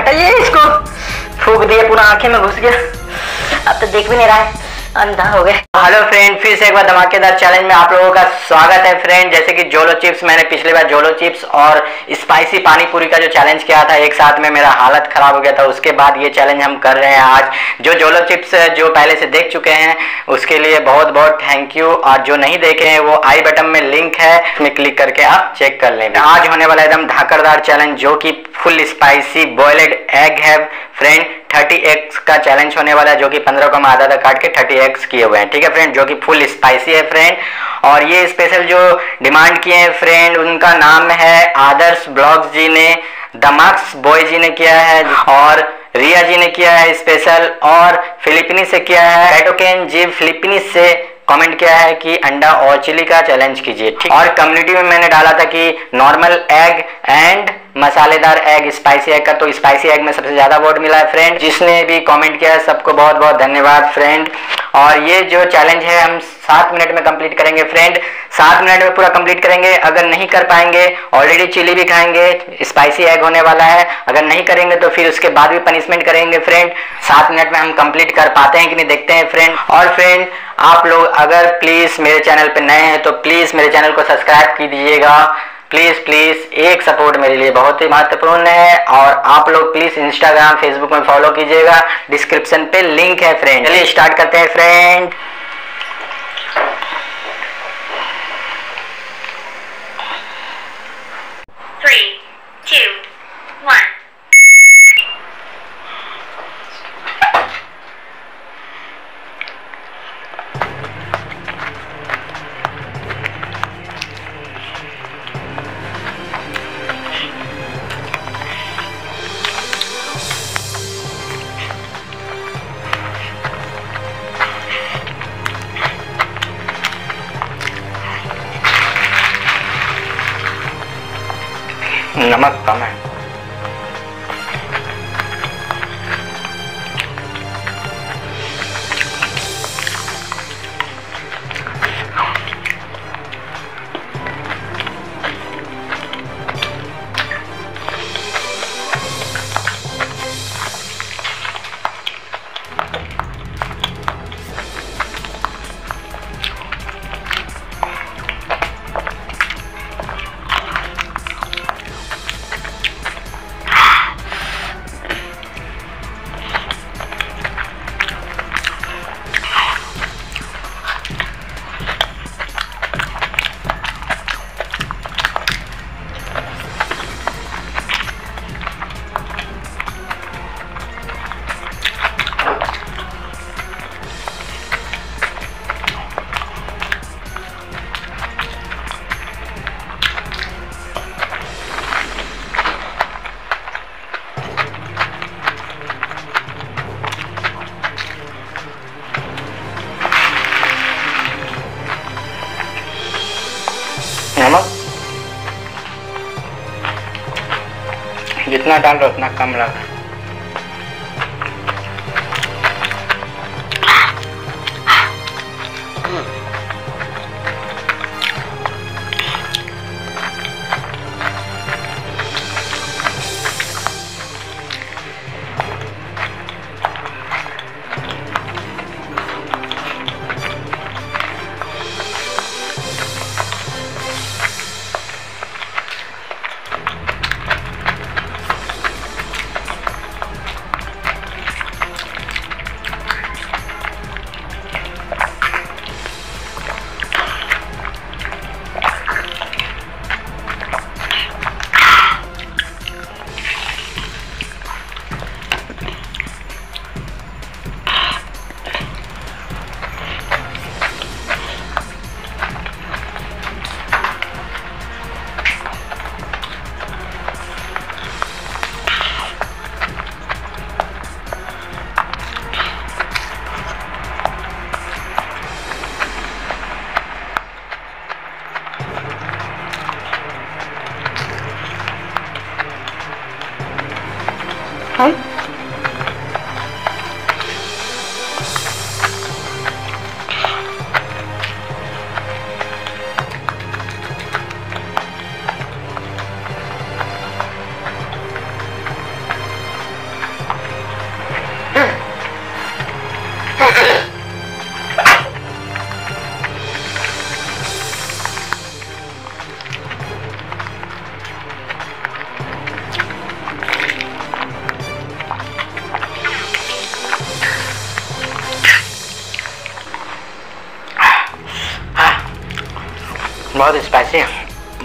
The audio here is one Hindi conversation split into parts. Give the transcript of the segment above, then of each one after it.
हटाइए इसको। फूक दिए, पूरा आंखें में घुस गया, अब तो देख भी नहीं रहा है, अंधा हो गया। हेलो फ्रेंड, फिर से एक बार धमाकेदार चैलेंज में आप लोगों का स्वागत है फ्रेंड। जैसे कि जोलो चिप्स, मैंने पिछली बार जोलो चिप्स और स्पाइसी पानी पूरी का जो चैलेंज किया था एक साथ में, मेरा हालत खराब हो गया था। उसके बाद ये चैलेंज हम कर रहे हैं आज। जो जोलो चिप्स जो पहले से देख चुके हैं उसके लिए बहुत बहुत थैंक यू, और जो नहीं देखे हैं वो आई बटन में लिंक है, उसमें क्लिक करके आप चेक कर लेंगे। आज होने वाला एकदम धाकड़दार चैलेंज जो कि फुल स्पाइसी बॉयल्ड एग है फ्रेंड। 30 एग्स का चैलेंज होने वाला है, जो कि 15 को हम आधा आधा काट के 30 एग्स किए हुए हैं, ठीक है फ्रेंड, जो कि फुल स्पाइसी है फ्रेंड। और ये स्पेशल जो डिमांड किए हैं फ्रेंड, उनका नाम है आदर्श ब्लॉग्स जी ने, दमाक्स बॉय जी ने किया है, और रिया जी ने किया है स्पेशल, और फिलिपीनी से किया है कैटोकेन जी फिलिपीनीज से कमेंट किया है कि अंडा और चिली का चैलेंज कीजिए, ठीक। और कम्युनिटी में मैंने डाला था कि नॉर्मल एग एंड मसालेदार एग, स्पाइसी एग का, तो स्पाइसी एग में सबसे ज्यादा वोट मिला है फ्रेंड। जिसने भी कमेंट किया है सबको बहुत बहुत धन्यवाद फ्रेंड। और ये जो चैलेंज है हम 7 मिनट में कंप्लीट करेंगे फ्रेंड, 7 मिनट में पूरा कंप्लीट करेंगे। अगर नहीं कर पाएंगे, ऑलरेडी चिली भी खाएंगे, स्पाइसी एग होने वाला है, अगर नहीं करेंगे तो फिर उसके बाद भी पनिशमेंट करेंगे फ्रेंड। 7 मिनट में हम कंप्लीट कर पाते हैं कि नहीं, देखते हैं फ्रेंड। और फ्रेंड आप लोग अगर प्लीज मेरे चैनल पे नए हैं तो प्लीज मेरे चैनल को सब्सक्राइब कीजिएगा, प्लीज प्लीज। एक सपोर्ट मेरे लिए बहुत ही महत्वपूर्ण है। और आप लोग प्लीज इंस्टाग्राम फेसबुक में फॉलो कीजिएगा, डिस्क्रिप्शन पे लिंक है फ्रेंड। चलिए स्टार्ट करते हैं फ्रेंड। नमक कम है। नमक जितना डाल दो उतना कम लगा। बहुत स्पाइसी है।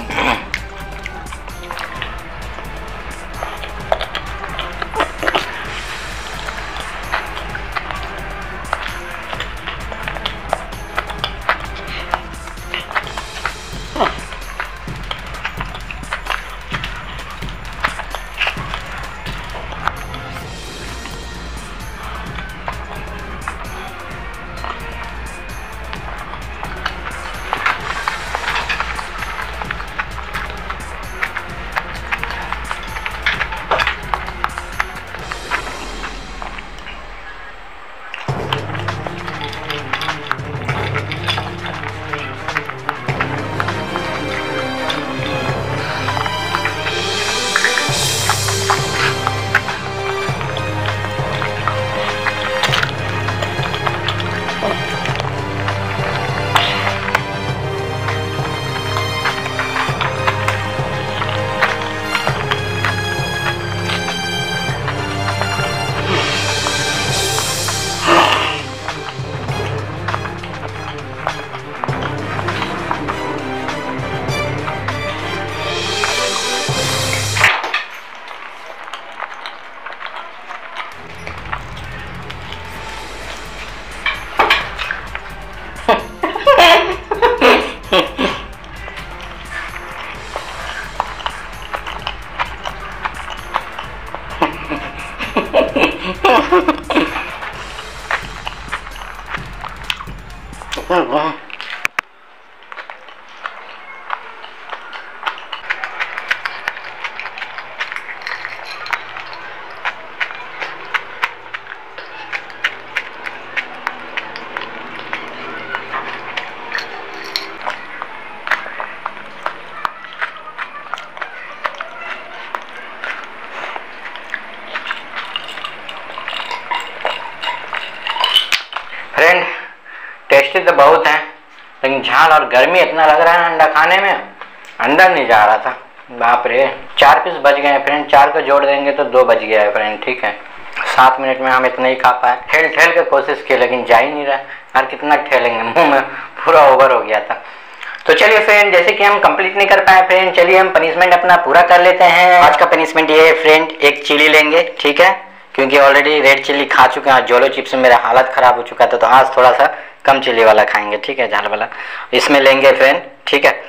फ्रेंड टेस्टी तो बहुत है, लेकिन झाल और गर्मी इतना लग रहा है अंडा खाने में, अंदर नहीं जा रहा था। बाप रे, 4 पीस बच गए हैं फ्रेंड, 4 को जोड़ देंगे तो 2 बच गया है फ्रेंड। ठीक है, 7 मिनट में हम इतना ही खा पाए। ठेल ठेल के कोशिश की लेकिन जा ही नहीं रहा यार, कितना ठेलेंगे, मुंह में पूरा ओवर हो गया था। तो चलिए फ्रेंड, जैसे कि हम कंप्लीट नहीं कर पाए फ्रेंड, चलिए हम पनिशमेंट अपना पूरा कर लेते हैं। आज का पनिशमेंट ये है फ्रेंड, एक चिली लेंगे, ठीक है, क्योंकि ऑलरेडी रेड चिल्ली खा चुके हैं, जोलो चिप्स में मेरा हालत खराब हो चुका था, तो आज थोड़ा सा कम चिल्ली वाला खाएंगे, ठीक है, झाल वाला इसमें लेंगे फ्रेंड, ठीक है।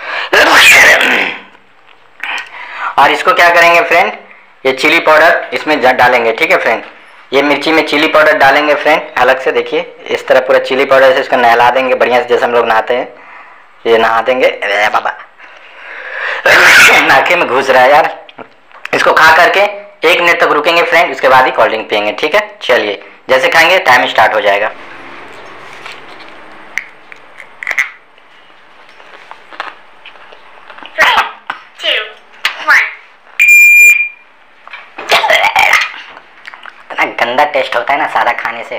और इसको क्या करेंगे फ्रेंड, ये चिली पाउडर इसमें डालेंगे, ठीक है फ्रेंड। ये मिर्ची में चिली पाउडर डालेंगे फ्रेंड, अलग से देखिए इस तरह पूरा चिली पाउडर से इसको नहला देंगे बढ़िया से, जैसे हम लोग नहाते हैं, ये नहा देंगे। अरे बाबा नाके में घुस रहा है यार। इसको खा करके 1 मिनट तक रुकेंगे फ्रेंड, उसके बाद ही कोल्ड ड्रिंक पियेंगे, ठीक है। चलिए, जैसे खाएंगे टाइम स्टार्ट हो जाएगा। इतना गंदा टेस्ट होता है ना सादा खाने से।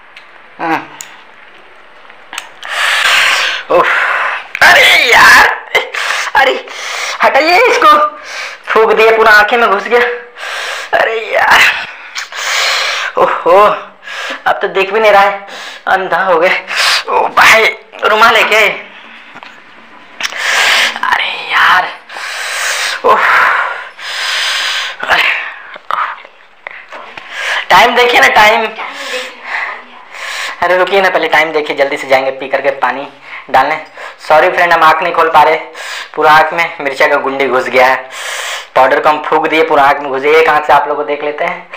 अरे यार, अरे हटाइए इसको, फूंक दिए पूरा आंखें में घुस गया। अरे यार, ओहो, अब तो देख भी नहीं रहा है, अंधा हो गया। ओ भाई, रुमाल है क्या? अरे यार, ओह, टाइम देखिए ना, टाइम। अरे रुकिए ना, पहले टाइम देखिए, जल्दी से जाएंगे पी करके पानी डालने। सॉरी फ्रेंड, हम आँख नहीं खोल पा रहे, पूरा आँख में मिर्चा का गुंडी घुस गया है। पाउडर को हम फूंक दिए, पूरा आँख में घुस गया। एक आँख से आप लोग को देख लेते हैं।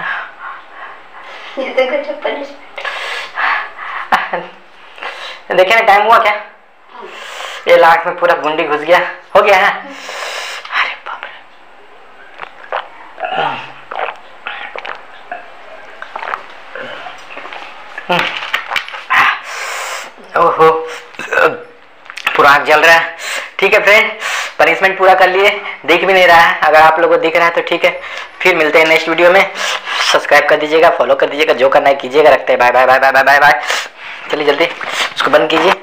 देखिए ना, टाइम हुआ क्या? ये आँख में पूरा गुंडी घुस गया, हो गया है। अरे बाप रे, ओहो, पूरा आँख जल रहा है। ठीक है फ्रेंड, पनिशमेंट पूरा कर लिए, दिख भी नहीं रहा है। अगर आप लोगों को दिख रहा है तो ठीक है, फिर मिलते हैं नेक्स्ट वीडियो में। सब्सक्राइब कर दीजिएगा, फॉलो कर दीजिएगा, जो करना है कीजिएगा। रखते हैं, bye bye bye bye bye bye. चलिए जल्दी उसको बंद कीजिए।